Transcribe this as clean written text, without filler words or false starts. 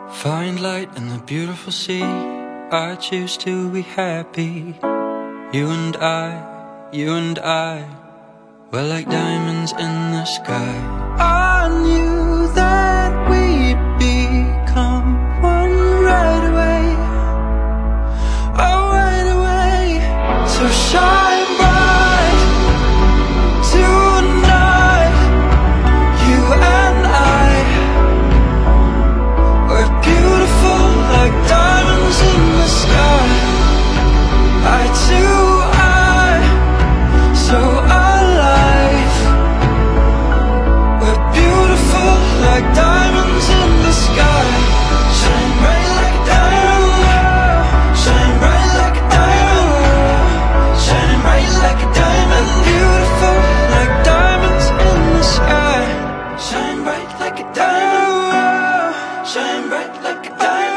Find light in the beautiful sea. I choose to be happy. You and I, we're like diamonds in the sky. I knew that we'd become one right away. Oh, right away. So shine bright tonight. You and I, we're beautiful like diamonds in the sky. Eye to eye, so alive. We're beautiful like diamonds in the sky. Shine bright like a diamond. Shine bright like a diamond. Shining bright like a diamond. Beautiful like diamonds in the sky. Shine bright like a diamond. Shine bright like a diamond.